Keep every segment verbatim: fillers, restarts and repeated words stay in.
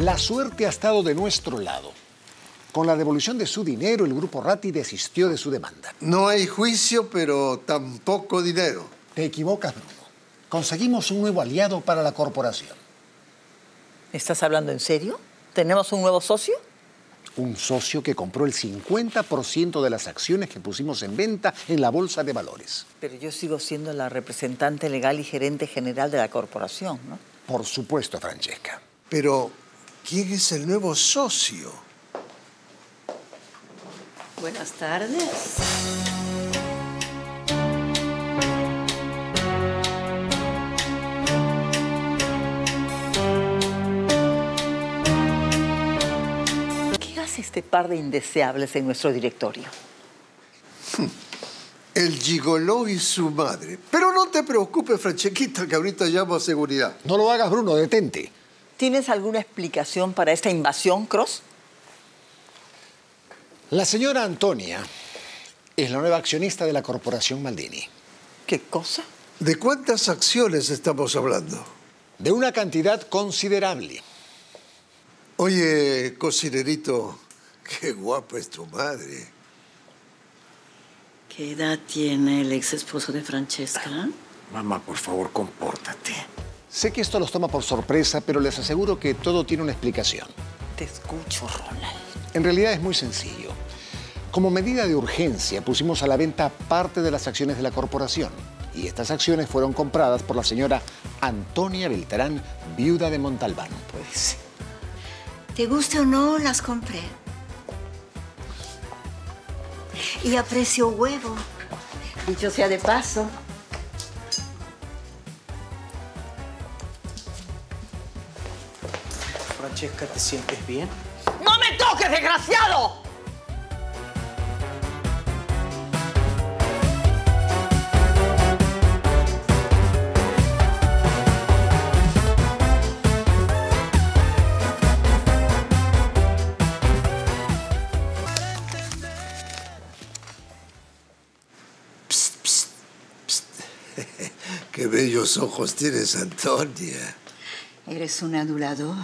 La suerte ha estado de nuestro lado. Con la devolución de su dinero, el grupo Ratti desistió de su demanda. No hay juicio, pero tampoco dinero. Te equivocas, Bruno. Conseguimos un nuevo aliado para la corporación. ¿Estás hablando en serio? ¿Tenemos un nuevo socio? Un socio que compró el cincuenta por ciento de las acciones que pusimos en venta en la Bolsa de Valores. Pero yo sigo siendo la representante legal y gerente general de la corporación, ¿no? Por supuesto, Francesca. Pero, ¿quién es el nuevo socio? Buenas tardes. ¿Qué hace este par de indeseables en nuestro directorio? El gigoló y su madre. Pero no te preocupes, Franchequita, que ahorita llamo a seguridad. No lo hagas, Bruno, detente. ¿Tienes alguna explicación para esta invasión, Cross? La señora Antonia es la nueva accionista de la corporación Maldini. ¿Qué cosa? ¿De cuántas acciones estamos hablando? De una cantidad considerable. Oye, cocinerito, qué guapa es tu madre. ¿Qué edad tiene el ex esposo de Francesca? Mamá, por favor, compórtate. Sé que esto los toma por sorpresa, pero les aseguro que todo tiene una explicación. Te escucho, Ronald. En realidad es muy sencillo. Como medida de urgencia, pusimos a la venta parte de las acciones de la corporación. Y estas acciones fueron compradas por la señora Antonia Beltrán, viuda de Montalbán. Pues, Te guste o no, las compré. Y a precio huevo. Dicho sea de paso. Francesca, ¿te sientes bien? ¡no me toques, desgraciado! Psst, psst, psst. Qué bellos ojos tienes, Antonia. Eres un adulador.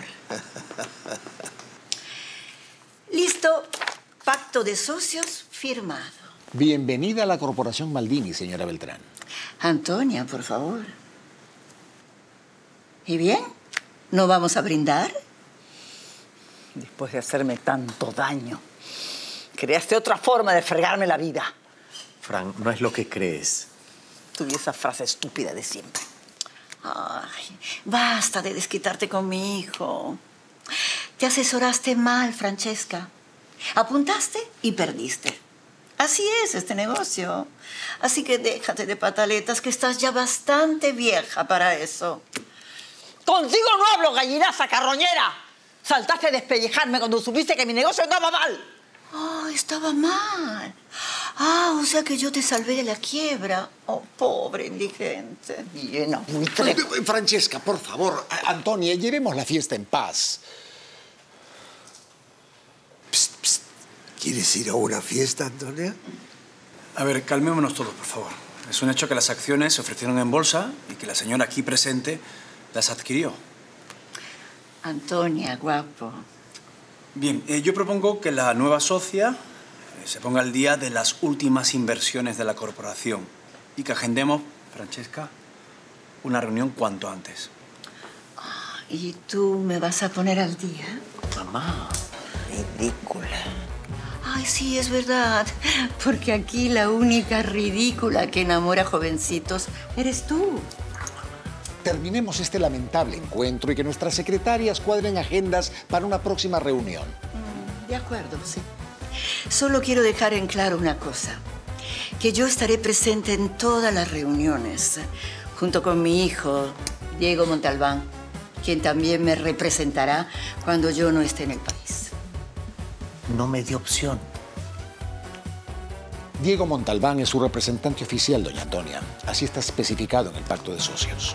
Listo. Pacto de socios firmado. Bienvenida a la corporación Maldini, señora Beltrán. Antonia, por favor. ¿Y bien? ¿No vamos a brindar? Después de hacerme tanto daño, creaste otra forma de fregarme la vida. Fran, no es lo que crees. Tuve esa frase estúpida de siempre. Ay, basta de desquitarte con mi hijo. Te asesoraste mal, Francesca. Apuntaste y perdiste. Así es este negocio. Así que déjate de pataletas, que estás ya bastante vieja para eso. Contigo no hablo, gallinaza carroñera. Saltaste a despellejarme cuando supiste que mi negocio andaba mal. Oh, estaba mal. Ah, o sea que yo te salvé de la quiebra. Oh, pobre indigente. Llena buitre. Francesca, por favor. Antonia, llevemos la fiesta en paz. Psst, psst. ¿Quieres ir a una fiesta, Antonia? A ver, calmémonos todos, por favor. Es un hecho que las acciones se ofrecieron en bolsa y que la señora aquí presente las adquirió. Antonia, guapo. Bien, eh, yo propongo que la nueva socia eh, se ponga al día de las últimas inversiones de la corporación y que agendemos, Francesca, una reunión cuanto antes. ¿Y tú me vas a poner al día? Mamá, ridícula. Ay, sí, es verdad. Porque aquí la única ridícula que enamora jovencitos eres tú. Terminemos este lamentable encuentro y que nuestras secretarias cuadren agendas para una próxima reunión. Mm, de acuerdo, sí. Solo quiero dejar en claro una cosa. Que yo estaré presente en todas las reuniones, junto con mi hijo, Diego Montalbán, quien también me representará cuando yo no esté en el país. No me dio opción. Diego Montalbán es su representante oficial, doña Antonia. Así está especificado en el pacto de socios.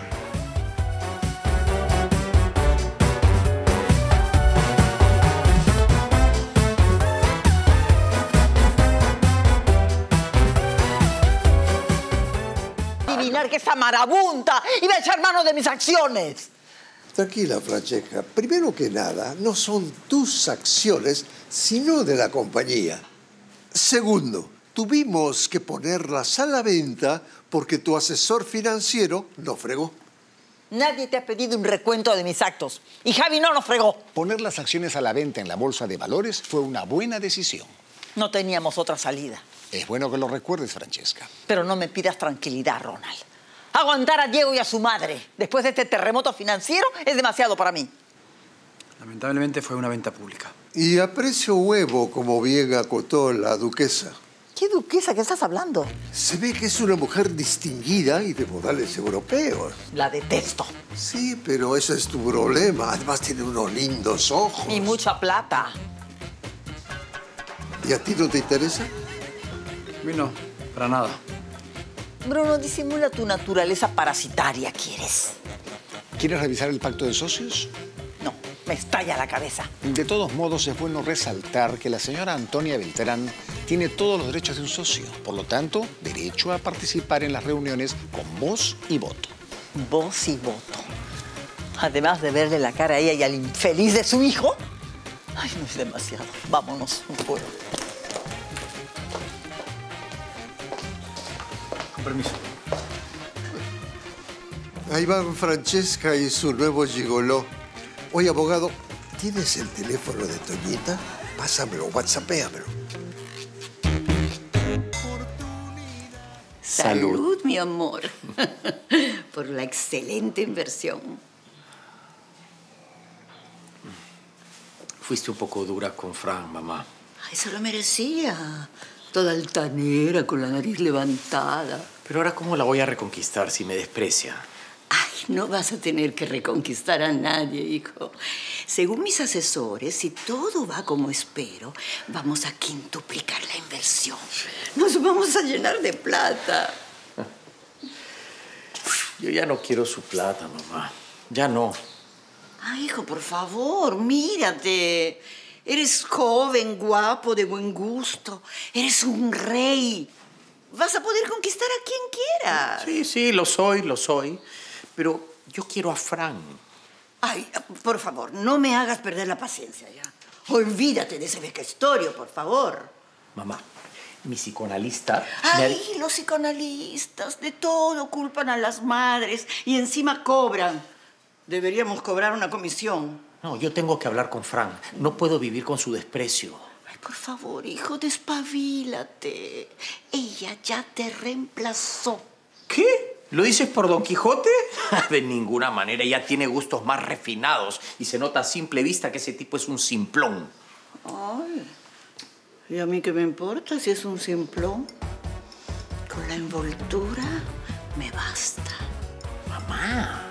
Adivinar que esa marabunta iba a echar mano de mis acciones. Tranquila, Francesca. Primero que nada, no son tus acciones, sino de la compañía. Segundo, tuvimos que ponerlas a la venta porque tu asesor financiero nos fregó. Nadie te ha pedido un recuento de mis actos. Y Javi no nos fregó. Poner las acciones a la venta en la bolsa de valores fue una buena decisión. No teníamos otra salida. Es bueno que lo recuerdes, Francesca. Pero no me pidas tranquilidad, Ronald. Aguantar a Diego y a su madre después de este terremoto financiero es demasiado para mí. Lamentablemente fue una venta pública. Y a precio huevo, como bien acotó la duquesa. ¿Qué duquesa? ¿Qué estás hablando? Se ve que es una mujer distinguida y de modales europeos. La detesto. Sí, pero ese es tu problema. Además tiene unos lindos ojos. Y mucha plata. ¿Y a ti no te interesa? A mí no, para nada. Bruno, disimula tu naturaleza parasitaria, ¿quieres? ¿Quieres revisar el pacto de socios? No, me estalla la cabeza. De todos modos, es bueno resaltar que la señora Antonia Beltrán tiene todos los derechos de un socio. Por lo tanto, derecho a participar en las reuniones con voz y voto. Voz y voto. Además de verle la cara a ella y al infeliz de su hijo. Ay, no es demasiado. Vámonos, no puedo. Con permiso. Ahí van Francesca y su nuevo gigoló. Oye, abogado, ¿tienes el teléfono de Toñita? Pásamelo, whatsappéamelo. Salud, mi amor, por la excelente inversión. Fuiste un poco dura con Fran, mamá. Ay, se lo merecía. Toda altanera, con la nariz levantada. Pero ahora, ¿cómo la voy a reconquistar si me desprecia? Ay, no vas a tener que reconquistar a nadie, hijo. Según mis asesores, si todo va como espero, vamos a quintuplicar la inversión. Nos vamos a llenar de plata. Yo ya no quiero su plata, mamá. Ya no. Ay, hijo, por favor, mírate. Eres joven, guapo, de buen gusto. Eres un rey. Vas a poder conquistar a quien quieras. Sí, sí, lo soy, lo soy. Pero yo quiero a Fran. Ay, por favor, no me hagas perder la paciencia ya. Olvídate de ese vejestorio, por favor. Mamá, mi psicoanalista... Ay, me... los psicoanalistas de todo culpan a las madres y encima cobran. Deberíamos cobrar una comisión. No, yo tengo que hablar con Fran. No puedo vivir con su desprecio. Ay, por favor, hijo, despabilate. Ella ya te reemplazó. ¿Qué? ¿Lo dices por Don Quijote? De ninguna manera. Ella tiene gustos más refinados y se nota a simple vista que ese tipo es un simplón. Ay, ¿y a mí qué me importa si es un simplón? Con la envoltura me basta. Mamá.